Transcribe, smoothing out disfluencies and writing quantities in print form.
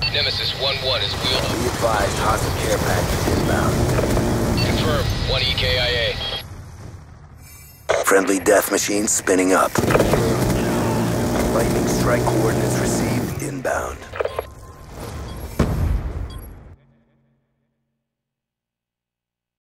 Nemesis 1-1 is wheeled up. Be advised, hostile care package inbound. Confirm. 1 EKIA. Friendly death machine spinning up. Lightning strike coordinates received inbound.